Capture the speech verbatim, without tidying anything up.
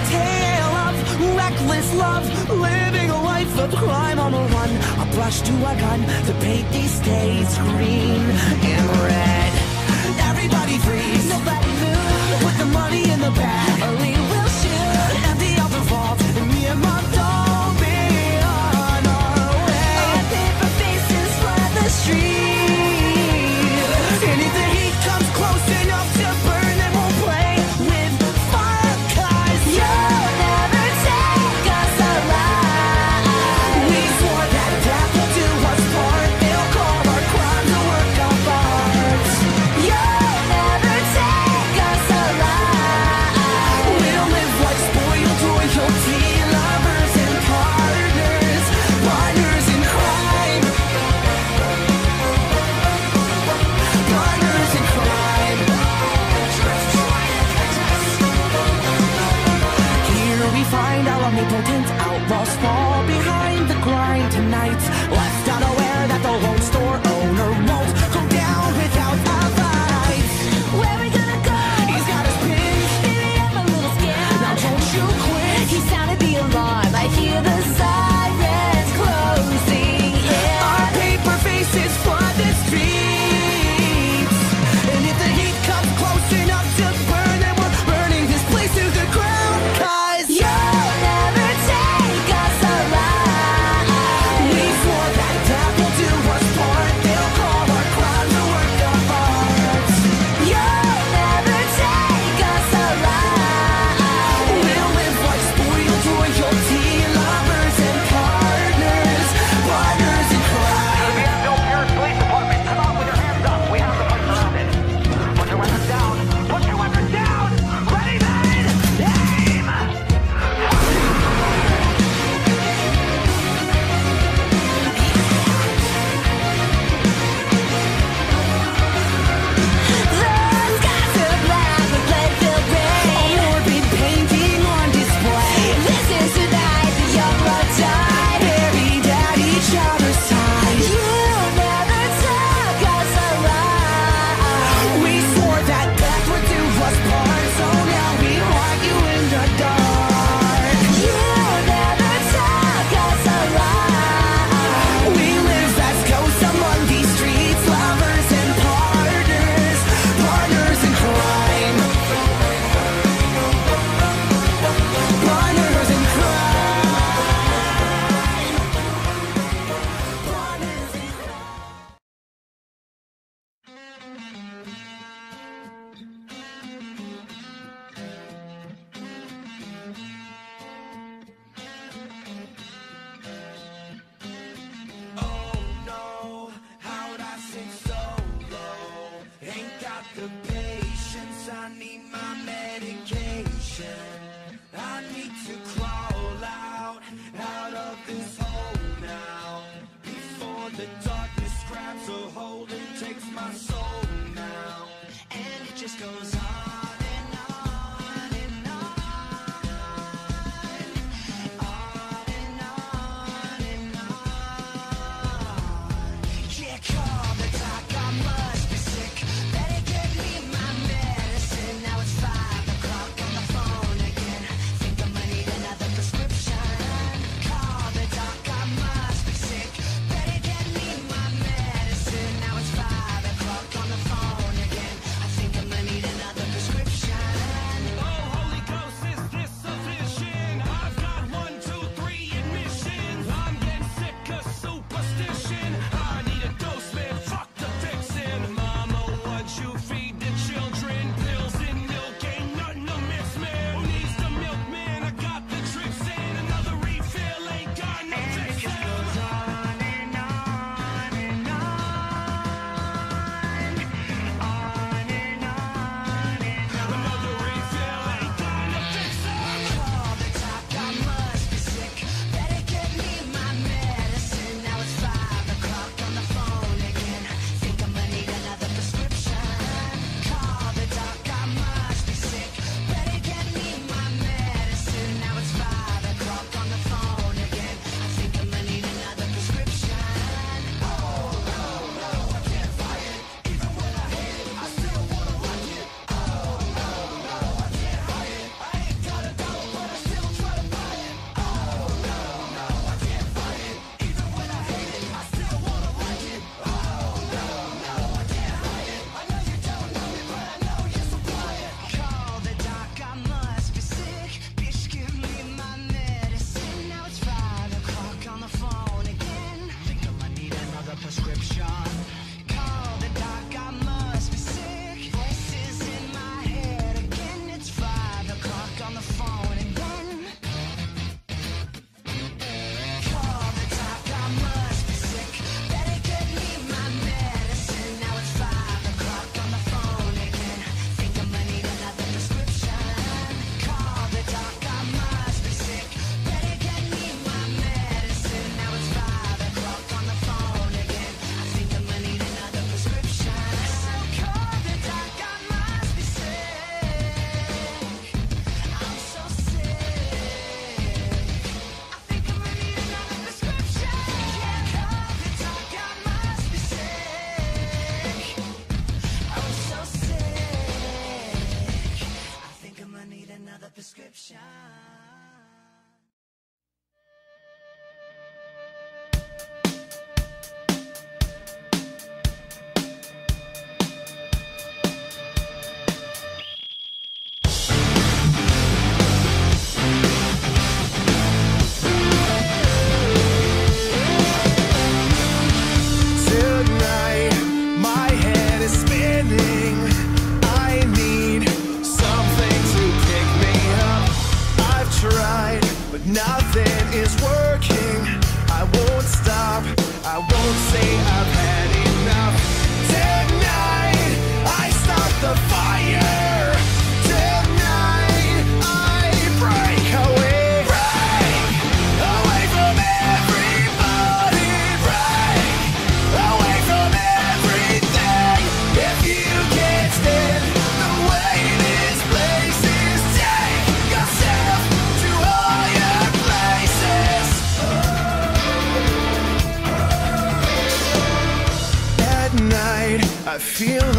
tale of reckless love, living a life of crime on the run. A brush to a gun to paint these states green and red. Everybody freeze, nobody move. Put the money in the bag, or we will shoot. Empty out the vault, and me and my doll be on our way. Our paper faces flood the street, and if the heat comes close enough to burn, then we'll play with fire, 'cause you'll never take us alive. We swore that death will do us part. They'll call our crimes a work of art. You'll never take us alive. We'll live like spoiled royalty, lovers and partners, partners in crime, partners in crime. Here we find our omnipotent outlaws fall behind the grind tonight, left unaware that the Lone Store owner won't go down without a fight. Where we gonna go? He's got us pinned. Baby, I'm a little scared. Now don't you quit. He sounded the alarm. I hear the sirens closing in. Our paper faces flood the streets, and if the heat comes close enough to burn, then we're burning this place to the ground. 'Cause you'll never take us alive. We swore that death will do us part. They'll call our crimes a work of art. You'll never take us alive. We'll live like spoiled royalty, lovers and partners, partners in crime. Bill Pierce Police Department, come on with your hands up. We have the place surrounded. Put your weapons down. Put your weapons down. Ready, men? Aim! The skies are black with blood-filled rain. A morbid painting on display. This is the night the young blood died, buried at each other's side. You'll never take us alive. We swore that death would do us part, so now we want you in the dark. You'll never take us alive. We live as ghosts among these streets, lovers and partners, partners in crime, partners in crime, partners in crime. Oh no, how'd I sink so low? Ain't got the patience, I need my medication. I need to crawl out, out of this hole now, before the darkness grabs a hold and takes my soul now. And it just goes on and on and on, on and on and on. Yeah, call the doc, I must be sick. Better get me my medicine. Now it's five o'clock on the phone another prescription. Nothing is working. I won't stop. I won't say I've had enough. Tonight I start the fire. Tonight I break away. Break away from everybody. Break away from everything. If you can't stand the way this place is, take yourself to all your places. At night I feel